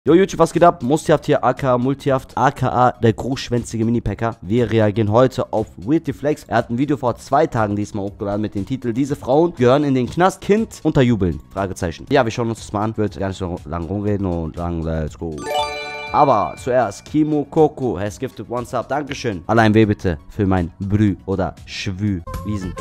Jo YouTube, was geht ab? Mustihaft hier, aka Multihaft, aka der großschwänzige Mini-Packer. Wir reagieren heute auf Weird Flex. Er hat ein Video vor 2 Tagen diesmal hochgeladen mit dem Titel "Diese Frauen gehören in den Knast, Kind unterjubeln?" Fragezeichen. Ja, wir schauen uns das mal an. Wird gar nicht so lang rumreden und sagen, let's go. Aber zuerst, Kimo Koko has gifted one sub. Dankeschön. Allein weh bitte für mein Brü oder Schwü. Wiesen.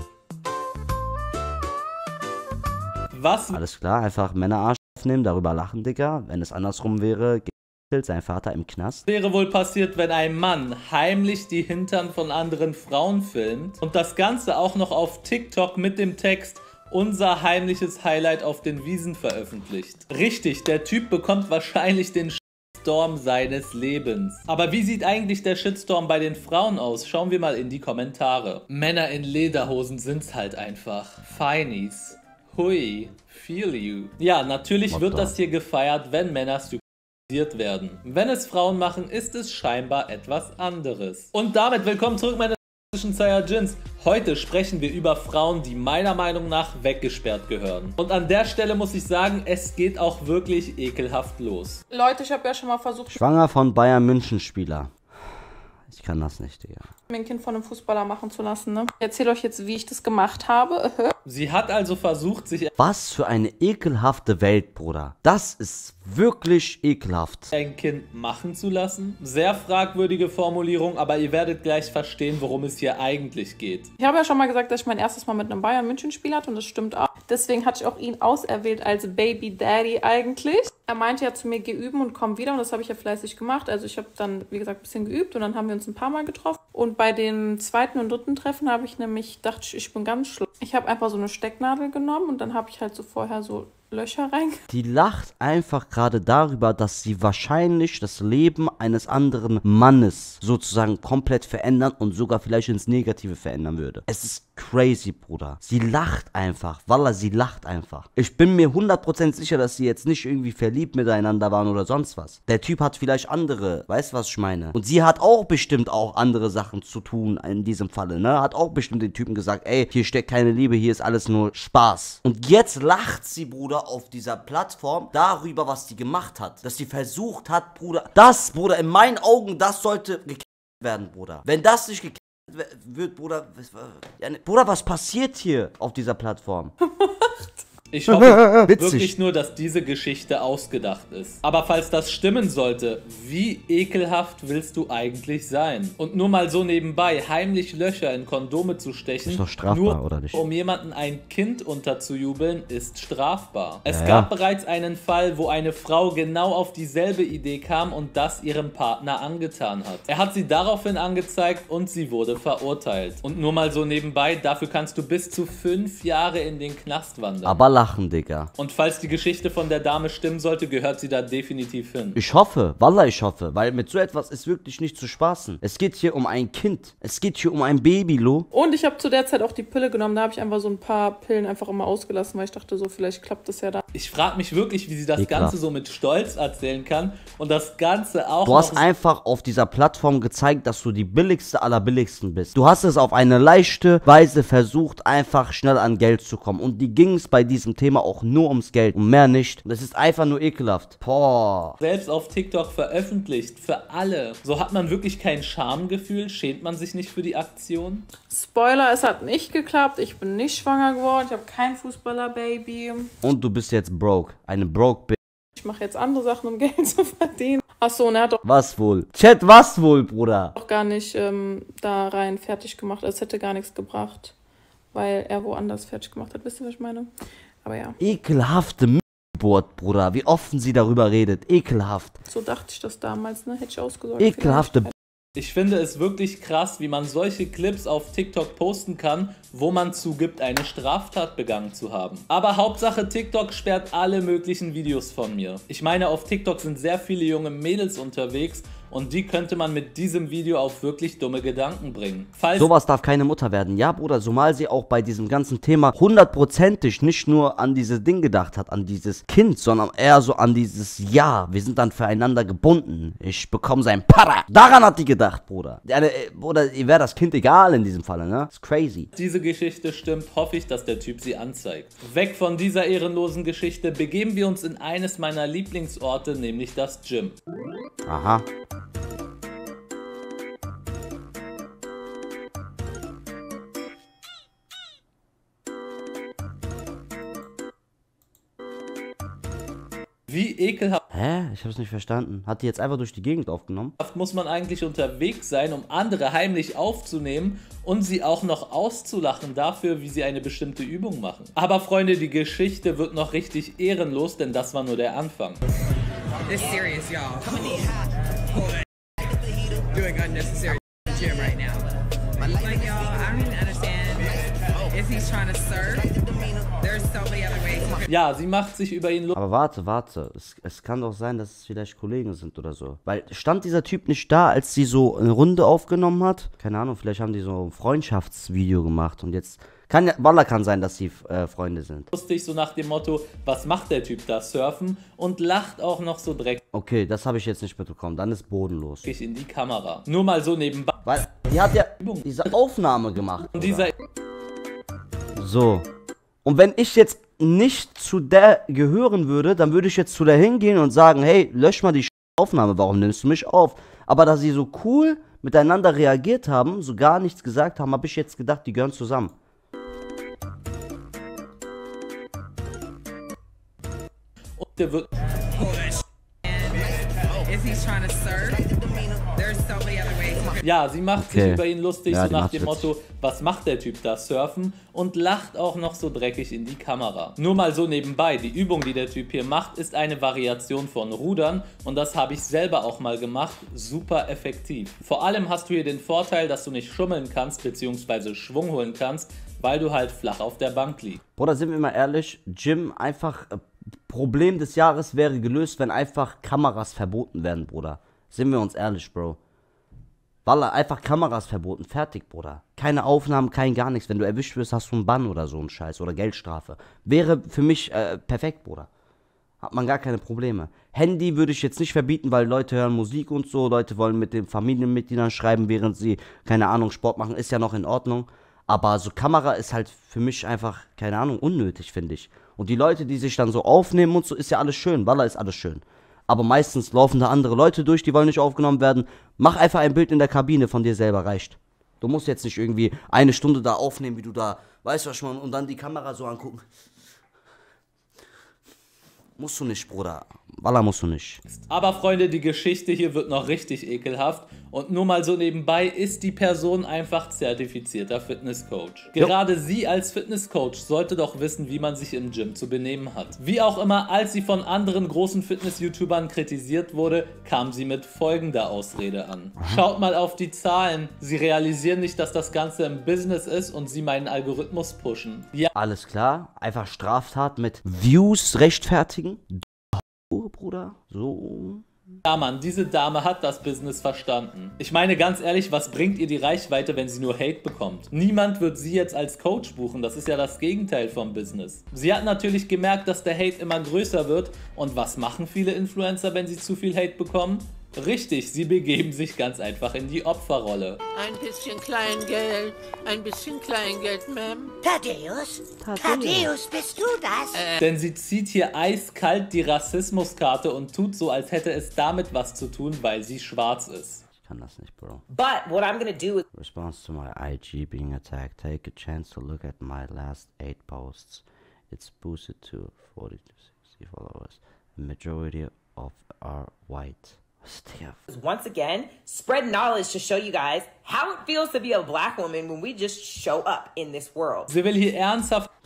Was? Alles klar, einfach Männerarsch aufnehmen, darüber lachen, Digga. Wenn es andersrum wäre, sein Vater im Knast. Wäre wohl passiert, wenn ein Mann heimlich die Hintern von anderen Frauen filmt und das Ganze auch noch auf TikTok mit dem Text "Unser heimliches Highlight auf den Wiesen" veröffentlicht. Richtig, der Typ bekommt wahrscheinlich den Shitstorm seines Lebens. Aber wie sieht eigentlich der Shitstorm bei den Frauen aus? Schauen wir mal in die Kommentare. Männer in Lederhosen sind's halt einfach. Feinies. Hui, feel you. Ja, natürlich wird das hier gefeiert, wenn Männer sexualisiert werden. Wenn es Frauen machen, ist es scheinbar etwas anderes. Und damit willkommen zurück, meine Saiyajins. Heute sprechen wir über Frauen, die meiner Meinung nach weggesperrt gehören. Und an der Stelle muss ich sagen, es geht auch wirklich ekelhaft los. Leute, ich habe ja schon mal versucht, Schwanger von Bayern München Spieler. Ich kann das nicht, Digga. mir ein Kind von einem Fußballer machen zu lassen, ne? Ich erzähle euch jetzt, wie ich das gemacht habe. Sie hat also versucht, sich Was für eine ekelhafte Welt, Bruder. Das ist wirklich ekelhaft. ein Kind machen zu lassen. Sehr fragwürdige Formulierung, aber ihr werdet gleich verstehen, worum es hier eigentlich geht. Ich habe ja schon mal gesagt, dass ich mein erstes Mal mit einem Bayern-München-Spiel hatte und das stimmt auch. Deswegen hatte ich auch ihn auserwählt als Baby Daddy eigentlich. Er meinte ja zu mir, geh üben und komm wieder, und das habe ich ja fleißig gemacht. Also ich habe dann, wie gesagt, ein bisschen geübt und dann haben wir uns ein paar Mal getroffen. Und bei dem zweiten und dritten Treffen habe ich nämlich, dachte ich bin ganz schlimm. Ich habe einfach so eine Stecknadel genommen und dann habe ich halt so vorher so Löcher rein. Die lacht einfach gerade darüber, dass sie wahrscheinlich das Leben eines anderen Mannes sozusagen komplett verändern und sogar vielleicht ins Negative verändern würde. Es ist crazy, Bruder. Sie lacht einfach. Wallah, sie lacht einfach. Ich bin mir 100% sicher, dass sie jetzt nicht irgendwie verliebt miteinander waren oder sonst was. Der Typ hat vielleicht andere, weißt du, was ich meine? Und sie hat auch bestimmt auch andere Sachen zu tun in diesem Falle, ne? Hat auch bestimmt den Typen gesagt, ey, hier steckt keine Liebe, hier ist alles nur Spaß. Und jetzt lacht sie, Bruder, auf dieser Plattform darüber, was sie gemacht hat. Dass sie versucht hat, Bruder. Das, Bruder, in meinen Augen, das sollte geklärt werden, Bruder. Wenn das nicht geklärt wird, Bruder. Bruder, was passiert hier auf dieser Plattform? Ich hoffe Witzig. wirklich nur, dass diese Geschichte ausgedacht ist. Aber falls das stimmen sollte, wie ekelhaft willst du eigentlich sein? Und nur mal so nebenbei, heimlich Löcher in Kondome zu stechen, Ist doch strafbar, nur oder nicht? um jemanden ein Kind unterzujubeln, ist strafbar. Es Ja, gab ja. bereits einen Fall, wo eine Frau genau auf dieselbe Idee kam und das ihrem Partner angetan hat. Er hat sie daraufhin angezeigt und sie wurde verurteilt. Und nur mal so nebenbei, dafür kannst du bis zu 5 Jahre in den Knast wandern. Aber lachen, Digga. Und falls die Geschichte von der Dame stimmen sollte, gehört sie da definitiv hin. Ich hoffe, wallah, ich hoffe, weil mit so etwas ist wirklich nicht zu spaßen. Es geht hier um ein Kind. Es geht hier um ein Baby, Lo. Und ich habe zu der Zeit auch die Pille genommen. Da habe ich einfach so ein paar Pillen einfach immer ausgelassen, weil ich dachte so, vielleicht klappt das ja da. Ich frage mich wirklich, wie sie das Ekelhaft. Ganze so mit Stolz erzählen kann und das Ganze auch Du hast einfach auf dieser Plattform gezeigt, dass du die billigste aller billigsten bist. Du hast es auf eine leichte Weise versucht, einfach schnell an Geld zu kommen. Und die ging es bei diesem Thema auch nur ums Geld und mehr nicht. Und es ist einfach nur ekelhaft. Boah. selbst auf TikTok veröffentlicht, für alle. So hat man wirklich kein Schamgefühl, schämt man sich nicht für die Aktion? Spoiler, es hat nicht geklappt. Ich bin nicht schwanger geworden. Ich habe kein Fußballer-Baby. Und du bist jetzt broke. Eine broke Bitch. Ich mache jetzt andere Sachen, um Geld zu verdienen. Achso, und er hat Was wohl? Chat, was wohl, Bruder? auch gar nicht da rein fertig gemacht. Es hätte gar nichts gebracht, weil er woanders fertig gemacht hat. Wisst ihr, was ich meine? Aber ja, Ekelhafte Geburt, Bruder. Wie offen sie darüber redet. Ekelhaft. so dachte ich das damals, ne? Hätte ich ausgesorgt. Ekelhafte Ich finde es wirklich krass, wie man solche Clips auf TikTok posten kann, wo man zugibt, eine Straftat begangen zu haben. Aber Hauptsache TikTok sperrt alle möglichen Videos von mir. Ich meine, auf TikTok sind sehr viele junge Mädels unterwegs und die könnte man mit diesem Video auf wirklich dumme Gedanken bringen. Sowas darf keine Mutter werden. Ja, Bruder, zumal sie auch bei diesem ganzen Thema hundertprozentig nicht nur an dieses Ding gedacht hat, an dieses Kind, sondern eher so an dieses Ja, wir sind dann füreinander gebunden. Ich bekomme sein Para. Daran hat die gedacht, Bruder. Bruder, ihr wäre das Kind egal in diesem Falle, ne? Das ist crazy. Diese Geschichte stimmt, hoffe ich, dass der Typ sie anzeigt. Weg von dieser ehrenlosen Geschichte begeben wir uns in eines meiner Lieblingsorte, nämlich das Gym. Aha. Wie ekelhaft Hä? Ich hab's nicht verstanden. Hat die jetzt einfach durch die Gegend aufgenommen? muss man eigentlich unterwegs sein, um andere heimlich aufzunehmen und sie auch noch auszulachen dafür, wie sie eine bestimmte Übung machen. Aber Freunde, die Geschichte wird noch richtig ehrenlos, denn das war nur der Anfang. It's serious, y'all. Doing unnecessary gym right now. Like, y'all, I don't even understand if he's trying to surf. There's so many other ways. Ja, sie macht sich über ihn lustig. Aber warte. Es kann doch sein, dass es vielleicht Kollegen sind oder so. Weil stand dieser Typ nicht da, als sie so eine Runde aufgenommen hat? Keine Ahnung, vielleicht haben die so ein Freundschaftsvideo gemacht und jetzt... Wallah kann sein, dass sie Freunde sind. So nach dem Motto, was macht der Typ da, surfen? Und lacht auch noch so dreckig Okay, das habe ich jetzt nicht mitbekommen. Dann ist bodenlos. in die Kamera. Nur mal so nebenbei. Weil die hat ja diese Aufnahme gemacht. Und dieser So. Und wenn ich jetzt nicht zu der gehören würde, dann würde ich jetzt zu der hingehen und sagen, hey, lösch mal die Aufnahme, warum nimmst du mich auf? Aber da sie so cool miteinander reagiert haben, so gar nichts gesagt haben, habe ich jetzt gedacht, die gehören zusammen. und der wird If he's trying to surf, there's so many other ways. ja, sie macht sich Okay. über ihn lustig, Ja, so die nach macht's dem witzig. Motto, was macht der Typ da, surfen? Und lacht auch noch so dreckig in die Kamera. Nur mal so nebenbei, die Übung, die der Typ hier macht, ist eine Variation von Rudern und das habe ich selber auch mal gemacht, super effektiv. Vor allem hast du hier den Vorteil, dass du nicht schummeln kannst, beziehungsweise Schwung holen kannst, weil du halt flach auf der Bank liegst. Bruder, sind wir mal ehrlich, Gym einfach, Problem des Jahres wäre gelöst, wenn einfach Kameras verboten werden, Bruder. Sind wir uns ehrlich, Bro. Wallah, einfach Kameras verboten, fertig, Bruder. Keine Aufnahmen, kein gar nichts. Wenn du erwischt wirst, hast du einen Bann oder so einen Scheiß oder Geldstrafe. Wäre für mich perfekt, Bruder. Hat man gar keine Probleme. Handy würde ich jetzt nicht verbieten, weil Leute hören Musik und so. Leute wollen mit den Familienmitgliedern schreiben, während sie, keine Ahnung, Sport machen. Ist ja noch in Ordnung. Aber so Kamera ist halt für mich einfach, keine Ahnung, unnötig, finde ich. Und die Leute, die sich dann so aufnehmen und so, ist ja alles schön. Wallah, ist alles schön. Aber meistens laufen da andere Leute durch, die wollen nicht aufgenommen werden. Mach einfach ein Bild in der Kabine von dir selber, reicht. Du musst jetzt nicht irgendwie eine Stunde da aufnehmen, wie du da, weißt du was, man, und dann die Kamera so angucken. Musst du nicht, Bruder. Wallah, musst du nicht. Aber Freunde, die Geschichte hier wird noch richtig ekelhaft. Und nur mal so nebenbei ist die Person einfach zertifizierter Fitnesscoach. Gerade sie als Fitnesscoach sollte doch wissen, wie man sich im Gym zu benehmen hat. Wie auch immer, als sie von anderen großen Fitness-YouTubern kritisiert wurde, kam sie mit folgender Ausrede an. Schaut mal auf die Zahlen. Sie realisieren nicht, dass das Ganze im Business ist und sie meinen Algorithmus pushen. Ja, Alles klar. Einfach Straftat mit Views rechtfertigen. Bruder. So. Ja, Mann, diese Dame hat das Business verstanden. Ich meine, ganz ehrlich, was bringt ihr die Reichweite, wenn sie nur Hate bekommt? Niemand wird sie jetzt als Coach buchen, das ist ja das Gegenteil vom Business. Sie hat natürlich gemerkt, dass der Hate immer größer wird. Und was machen viele Influencer, wenn sie zu viel Hate bekommen? Richtig, sie begeben sich ganz einfach in die Opferrolle. Ein bisschen Kleingeld, Ma'am. Thaddeus, bist du das? Denn sie zieht hier eiskalt die Rassismuskarte und tut so, als hätte es damit was zu tun, weil sie schwarz ist. Ich kann das nicht, Bro. But what I'm gonna do is Response to my IG being attacked. Take a chance to look at my last 8 posts. It's boosted to 40 to 60 followers. The majority of are white. once again spread knowledge to show you guys how it feels to be a black woman when we just show up in this world. Sie will hier ernsthaft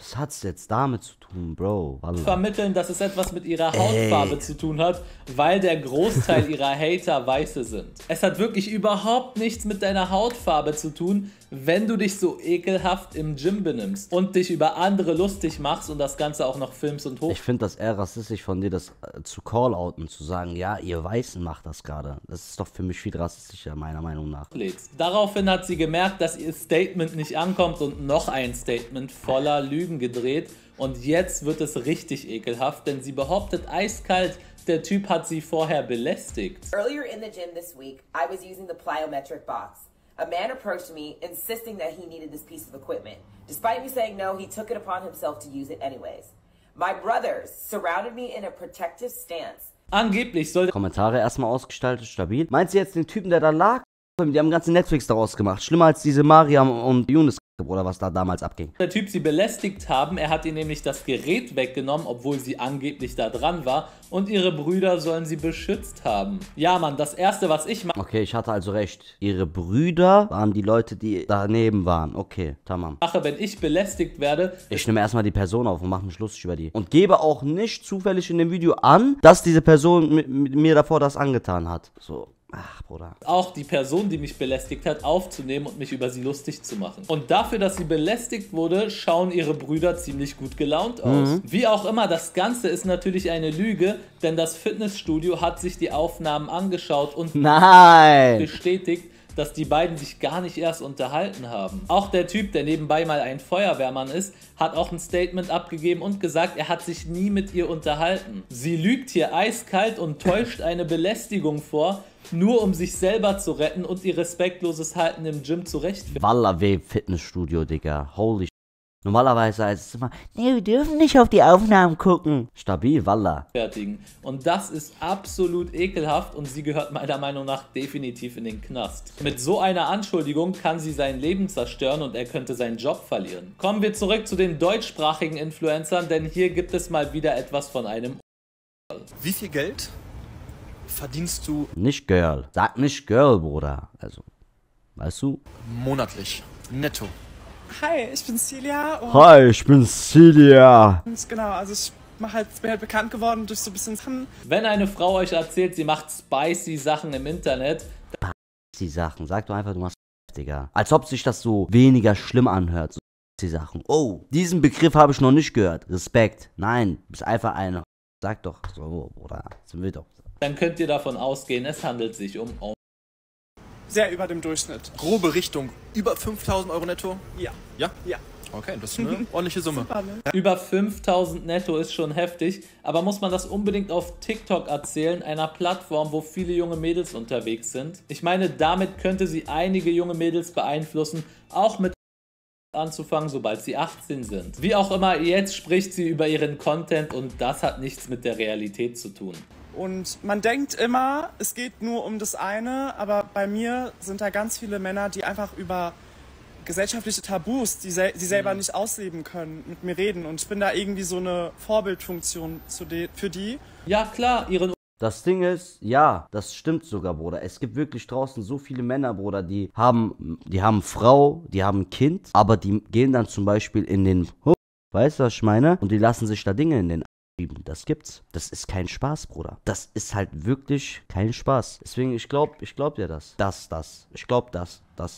Was hat's jetzt damit zu tun, Bro? Wallah. Vermitteln, dass es etwas mit ihrer Hautfarbe zu tun hat, weil der Großteil ihrer Hater Weiße sind. Es hat wirklich überhaupt nichts mit deiner Hautfarbe zu tun, wenn du dich so ekelhaft im Gym benimmst und dich über andere lustig machst und das Ganze auch noch filmst und hoch. Ich finde das eher rassistisch von dir, das zu call-outen, zu sagen, ja, ihr Weißen macht das gerade. Das ist doch für mich viel rassistischer, meiner Meinung nach. Daraufhin hat sie gemerkt, dass ihr Statement nicht ankommt und noch ein Statement voller Lügen gedreht. Und jetzt wird es richtig ekelhaft, denn sie behauptet eiskalt, der Typ hat sie vorher belästigt. Earlier in the gym this week, I was using the plyometric box. A man approached me, insisting that he needed this piece of equipment. Despite me saying no, he took it upon himself to use it anyways. My brothers surrounded me in a protective stance. Angeblich soll Kommentare erstmal ausgestaltet, stabil. Meint sie jetzt den Typen, der da lag? Die haben ganzen Netflix daraus gemacht. Schlimmer als diese Mariam und Yunus oder was da damals abging. der Typ sie belästigt haben. Er hat ihr nämlich das Gerät weggenommen, obwohl sie angeblich da dran war. Und ihre Brüder sollen sie beschützt haben. Ja, Mann, das Erste, was ich Okay, ich hatte also recht. Ihre Brüder waren die Leute, die daneben waren. Okay, tamam. mache, wenn ich belästigt werde, Ich nehme erstmal die Person auf und mache mich lustig über die. Und gebe auch nicht zufällig in dem Video an, dass diese Person mit mir davor das angetan hat. So. Ach, Bruder. auch die Person, die mich belästigt hat, aufzunehmen und mich über sie lustig zu machen. Und dafür, dass sie belästigt wurde, schauen ihre Brüder ziemlich gut gelaunt aus. Wie auch immer, das Ganze ist natürlich eine Lüge, denn das Fitnessstudio hat sich die Aufnahmen angeschaut und Nein! bestätigt, dass die beiden sich gar nicht erst unterhalten haben. Auch der Typ, der nebenbei mal ein Feuerwehrmann ist, hat auch ein Statement abgegeben und gesagt, er hat sich nie mit ihr unterhalten. Sie lügt hier eiskalt und täuscht eine Belästigung vor, nur um sich selber zu retten und ihr respektloses Halten im Gym zu rechtfertigen. Wallah weh Fitnessstudio, Digga. Holy shit. Normalerweise heißt es immer, nee, wir dürfen nicht auf die Aufnahmen gucken. Stabil, Wallah. Und das ist absolut ekelhaft und sie gehört meiner Meinung nach definitiv in den Knast. Mit so einer Anschuldigung kann sie sein Leben zerstören und er könnte seinen Job verlieren. Kommen wir zurück zu den deutschsprachigen Influencern, denn hier gibt es mal wieder etwas von einem Wie viel Geld verdienst du Nicht Girl. Sag nicht Girl, Bruder. Also, weißt du? monatlich netto? Hi, ich bin Celia und Hi, ich bin Celia. genau, also ich bin halt bekannt geworden durch so ein bisschen Sachen. Wenn eine Frau euch erzählt, sie macht spicy Sachen im Internet, Die Sachen. Sag doch einfach, du machst Digga. Als ob sich das so weniger schlimm anhört. So die Sachen. Oh, diesen Begriff habe ich noch nicht gehört. Respekt. Nein, du bist einfach eine. Sag doch so, Bruder. Sind wir doch. dann könnt ihr davon ausgehen, es handelt sich um Sehr über dem Durchschnitt. Grobe Richtung über 5.000 Euro netto? Ja. Ja? Ja. Okay, das ist eine ordentliche Summe. Super, ne? über 5000 netto ist schon heftig, aber muss man das unbedingt auf TikTok erzählen, einer Plattform, wo viele junge Mädels unterwegs sind? Ich meine, damit könnte sie einige junge Mädels beeinflussen, auch mit anzufangen, sobald sie 18 sind. Wie auch immer, jetzt spricht sie über ihren Content und das hat nichts mit der Realität zu tun. Und man denkt immer, es geht nur um das eine, aber bei mir sind da ganz viele Männer, die einfach über gesellschaftliche Tabus, die sie selber nicht ausleben können, mit mir reden. Und ich bin da irgendwie so eine Vorbildfunktion für die. Ja klar, ihren Das Ding ist, ja, das stimmt sogar, Bruder. Es gibt wirklich draußen so viele Männer, Bruder, die haben Frau, die haben ein Kind, aber die gehen dann zum Beispiel in den, weißt du, was ich meine? Und die lassen sich da Dinge in den schieben. Das gibt's. Das ist kein Spaß, Bruder. Das ist halt wirklich kein Spaß. Deswegen, ich glaub dir das. Ich glaub das.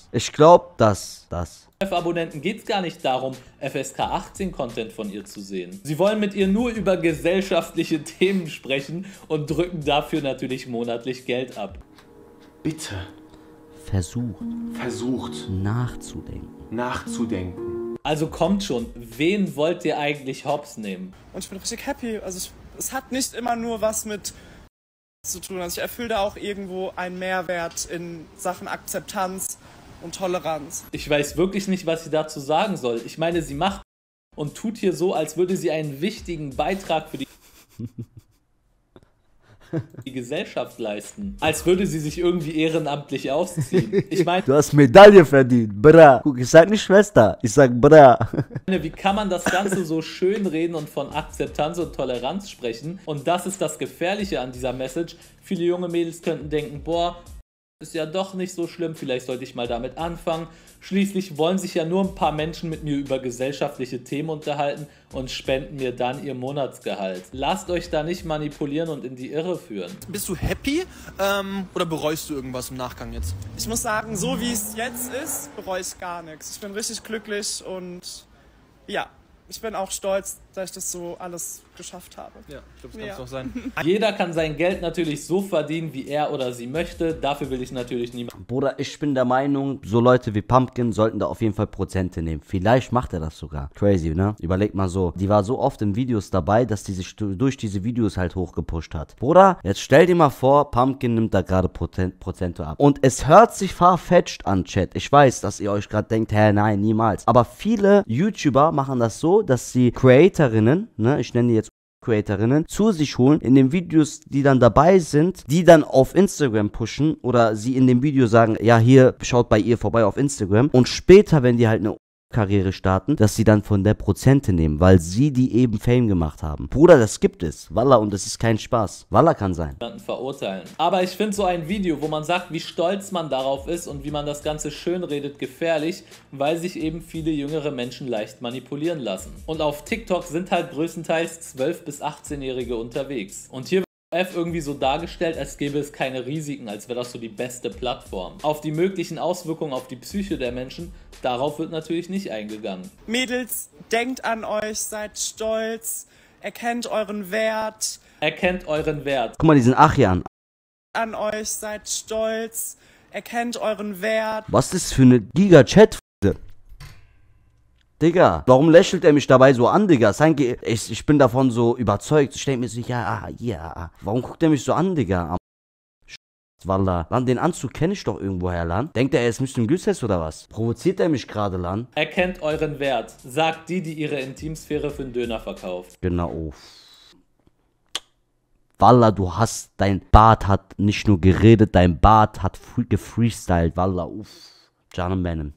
Abonnenten geht es gar nicht darum, FSK 18 Content von ihr zu sehen. Sie wollen mit ihr nur über gesellschaftliche Themen sprechen und drücken dafür natürlich monatlich Geld ab. Bitte Versucht nachzudenken. Also kommt schon, wen wollt ihr eigentlich hops nehmen? Und ich bin richtig happy. Also es hat nicht immer nur was mit zu tun. Also ich erfülle da auch irgendwo einen Mehrwert in Sachen Akzeptanz und Toleranz. Ich weiß wirklich nicht, was sie dazu sagen soll. Ich meine, sie macht und tut hier so, als würde sie einen wichtigen Beitrag für die Gesellschaft leisten. Als würde sie sich irgendwie ehrenamtlich ausziehen. Ich meine, Du hast Medaille verdient, bra. Guck, ich sag nicht Schwester, ich sag bra. wie kann man das Ganze so schön reden und von Akzeptanz und Toleranz sprechen? Und das ist das Gefährliche an dieser Message. Viele junge Mädels könnten denken, boah, ist ja doch nicht so schlimm, vielleicht sollte ich mal damit anfangen. Schließlich wollen sich ja nur ein paar Menschen mit mir über gesellschaftliche Themen unterhalten und spenden mir dann ihr Monatsgehalt. Lasst euch da nicht manipulieren und in die Irre führen. Bist du happy oder bereust du irgendwas im Nachgang jetzt? Ich muss sagen, so wie es jetzt ist, bereue ich gar nichts. Ich bin richtig glücklich und ja, ich bin auch stolz, dass ich das so alles geschafft habe. Ja, ich glaube, das kann es doch sein. Jeder kann sein Geld natürlich so verdienen, wie er oder sie möchte. Dafür will ich natürlich niemanden. Bruder, ich bin der Meinung, so Leute wie Pumpkin sollten da auf jeden Fall Prozente nehmen. Vielleicht macht er das sogar. Crazy, ne? Überleg mal so. Die war so oft in Videos dabei, dass die sich durch diese Videos halt hochgepusht hat. Bruder, jetzt stell dir mal vor, Pumpkin nimmt da gerade Prozente ab. Und es hört sich farfetched an, Chat. Ich weiß, dass ihr euch gerade denkt, hä, nein, niemals. Aber viele YouTuber machen das so, dass sie Creatorinnen, ne, ich nenne die jetzt Creatorinnen, zu sich holen, in den Videos, die dann dabei sind, die dann auf Instagram pushen oder sie in dem Video sagen, ja, hier, schaut bei ihr vorbei auf Instagram und später, wenn die halt eine Karriere starten, dass sie dann von der Prozente nehmen, weil sie die eben Fame gemacht haben. Bruder, das gibt es. Wallah, und das ist kein Spaß. Wallah kann sein. Verurteilen. Aber ich finde so ein Video, wo man sagt, wie stolz man darauf ist und wie man das Ganze schönredet, gefährlich, weil sich eben viele jüngere Menschen leicht manipulieren lassen. Und auf TikTok sind halt größtenteils 12- bis 18-Jährige unterwegs. Und hier F irgendwie so dargestellt, als gäbe es keine Risiken, als wäre das so die beste Plattform. Auf die möglichen Auswirkungen auf die Psyche der Menschen, darauf wird natürlich nicht eingegangen. Mädels, denkt an euch, seid stolz, erkennt euren Wert. Erkennt euren Wert. Guck mal diesen Achian. An euch, seid stolz, erkennt euren Wert. Was ist für eine Giga-Chat? Digga, warum lächelt er mich dabei so an, Digga? Ich bin davon so überzeugt. Ich denke mir so, ja. Warum guckt er mich so an, Digga? Wallah. Lan, den Anzug kenne ich doch irgendwoher, Lan. Denkt er ist Müslüm Gürses oder was? Provoziert er mich gerade, Lan? Erkennt euren Wert. Sagt die ihre Intimsphäre für einen Döner verkauft. Genau. Wallah, dein Bart hat nicht nur geredet, dein Bart hat gefreestylt. Wallah, uff. John Bannon.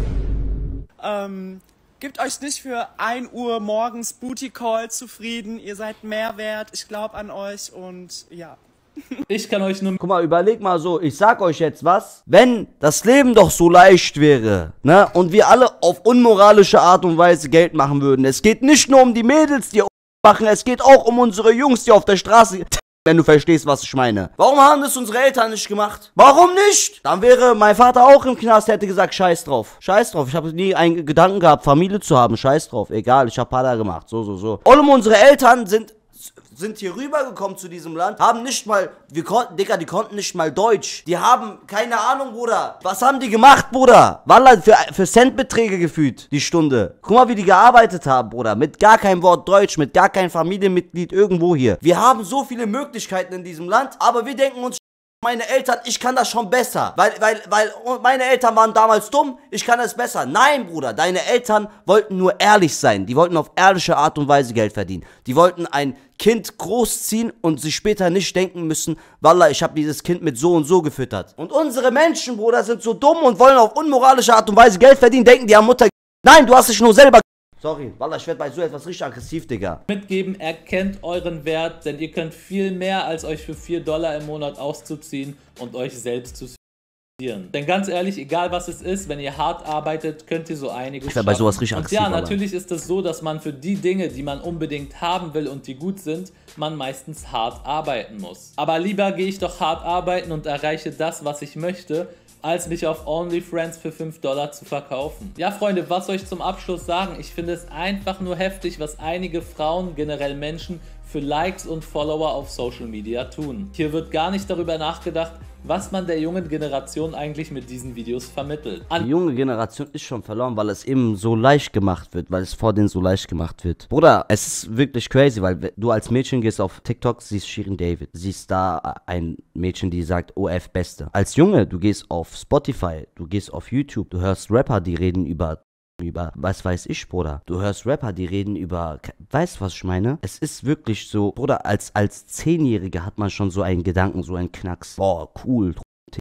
Gebt euch nicht für 1 Uhr morgens Booty Call zufrieden. Ihr seid mehr wert. Ich glaube an euch und ja. Ich kann euch nur... Guck mal, überleg mal so, ich sag euch jetzt was. Wenn das Leben doch so leicht wäre, ne, und wir alle auf unmoralische Art und Weise Geld machen würden. Es geht nicht nur um die Mädels, die machen, es geht auch um unsere Jungs, die auf der Straße... Wenn du verstehst, was ich meine. Warum haben das unsere Eltern nicht gemacht? Warum nicht? Dann wäre mein Vater auch im Knast, hätte gesagt, scheiß drauf. Scheiß drauf. Ich habe nie einen Gedanken gehabt, Familie zu haben. Scheiß drauf. Egal, ich habe Pada gemacht. So. Und unsere Eltern sind hier rübergekommen zu diesem Land, haben nicht mal, die konnten nicht mal Deutsch. Die haben, keine Ahnung, Bruder. Was haben die gemacht, Bruder? Wallah, für Centbeträge gefühlt, die Stunde. Guck mal, wie die gearbeitet haben, Bruder. Mit gar kein Wort Deutsch, mit gar kein Familienmitglied irgendwo hier. Wir haben so viele Möglichkeiten in diesem Land, aber wir denken uns, meine Eltern, ich kann das schon besser, weil meine Eltern waren damals dumm, ich kann es besser. Nein, Bruder, deine Eltern wollten nur ehrlich sein, die wollten auf ehrliche Art und Weise Geld verdienen. Die wollten ein Kind großziehen und sich später nicht denken müssen, Wallah, ich habe dieses Kind mit so und so gefüttert. Und unsere Menschen, Bruder, sind so dumm und wollen auf unmoralische Art und Weise Geld verdienen, denken, die haben Mutter... Nein, du hast dich nur selber... Sorry, Wallah, ich werde bei so etwas richtig aggressiv, Digga. Mitgeben, erkennt euren Wert, denn ihr könnt viel mehr, als euch für $4 im Monat auszuziehen und euch selbst zu suizidieren. Denn ganz ehrlich, egal was es ist, wenn ihr hart arbeitet, könnt ihr so einiges Ich werde bei sowas richtig aggressiv. Und ja, natürlich ist es so, dass man für die Dinge, die man unbedingt haben will und die gut sind, man meistens hart arbeiten muss. Aber lieber gehe ich doch hart arbeiten und erreiche das, was ich möchte, als mich auf OnlyFriends für $5 zu verkaufen. Ja, Freunde, was soll ich zum Abschluss sagen? Ich finde es einfach nur heftig, was einige Frauen, generell Menschen, für Likes und Follower auf Social Media tun. Hier wird gar nicht darüber nachgedacht, was man der jungen Generation eigentlich mit diesen Videos vermittelt. Die junge Generation ist schon verloren, weil es eben so leicht gemacht wird, weil es vor denen so leicht gemacht wird. Bruder, es ist wirklich crazy, weil du als Mädchen gehst auf TikTok, siehst Shirin David, siehst da ein Mädchen, die sagt OF Beste. Als Junge, du gehst auf Spotify, du gehst auf YouTube, du hörst Rapper, die reden über was weiß ich, Bruder. Du hörst Rapper, die reden über, weißt du, was ich meine? Es ist wirklich so, Bruder, als 10-Jähriger hat man schon so einen Gedanken, so einen Knacks. Boah, cool,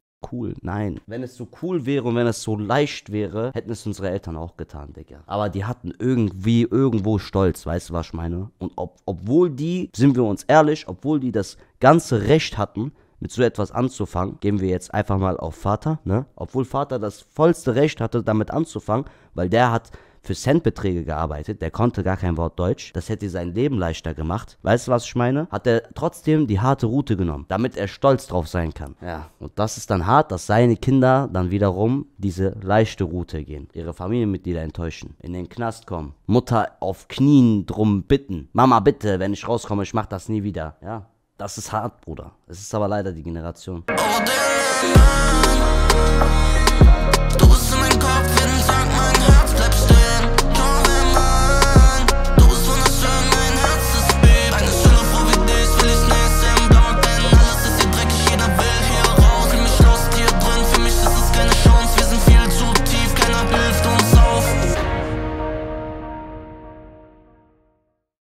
nein. Wenn es so cool wäre und wenn es so leicht wäre, hätten es unsere Eltern auch getan, Digga. Aber die hatten irgendwo Stolz, weißt du, was ich meine? Und obwohl die, sind wir uns ehrlich, obwohl die das ganze Recht hatten, mit so etwas anzufangen, gehen wir jetzt einfach mal auf Vater, ne? Obwohl Vater das vollste Recht hatte, damit anzufangen, weil der hat für Centbeträge gearbeitet, der konnte gar kein Wort Deutsch, das hätte sein Leben leichter gemacht. Weißt du, was ich meine? Hat er trotzdem die harte Route genommen, damit er stolz drauf sein kann. Ja, und das ist dann hart, dass seine Kinder dann wiederum diese leichte Route gehen, ihre Familienmitglieder enttäuschen, in den Knast kommen, Mutter auf Knien drum bitten, Mama bitte, wenn ich rauskomme, ich mach das nie wieder. Ja, das ist hart, Bruder. Es ist aber leider die Generation. Du bist in meinem Kopf.